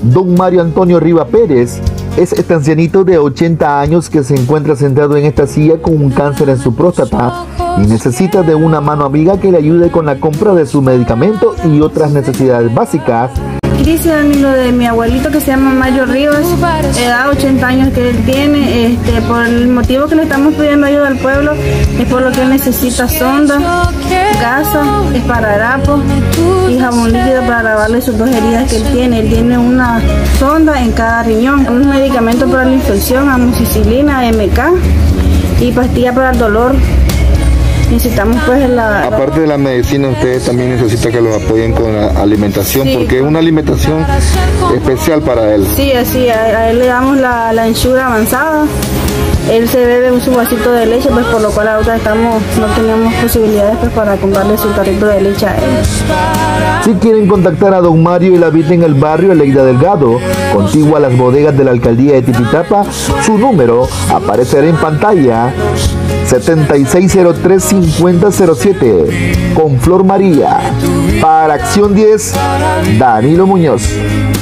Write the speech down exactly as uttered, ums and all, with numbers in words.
Don Mario Antonio Riva Pérez es este ancianito de ochenta años que se encuentra sentado en esta silla con un cáncer en su próstata y necesita de una mano amiga que le ayude con la compra de su medicamento y otras necesidades básicas. Cristian, lo de mi abuelito que se llama Mario Rivas, edad ochenta años que él tiene, este, por el motivo que le estamos pidiendo ayuda al pueblo, es por lo que él necesita sonda, gasa, esparadrapo y jabón líquido para lavarle sus dos heridas que él tiene. Él tiene una sonda en cada riñón, un medicamento para la infección, amoxicilina, M K y pastilla para el dolor. Necesitamos pues la... Aparte de la medicina, ustedes también necesitan que los apoyen con la alimentación, sí, porque es una alimentación especial para él. Sí, así, a, a él le damos la, la ensura avanzada. Él se bebe un su vasito de leche, pues por lo cual ahora estamos, no tenemos posibilidades pues, para comprarle su tarrito de leche a él. Si quieren contactar a Don Mario y la vida en el barrio Leida Delgado, contigua a las bodegas de la alcaldía de Tipitapa, su número aparecerá en pantalla: setenta y seis cero tres, cincuenta cero siete, con Flor María. Para Acción diez, Danilo Muñoz.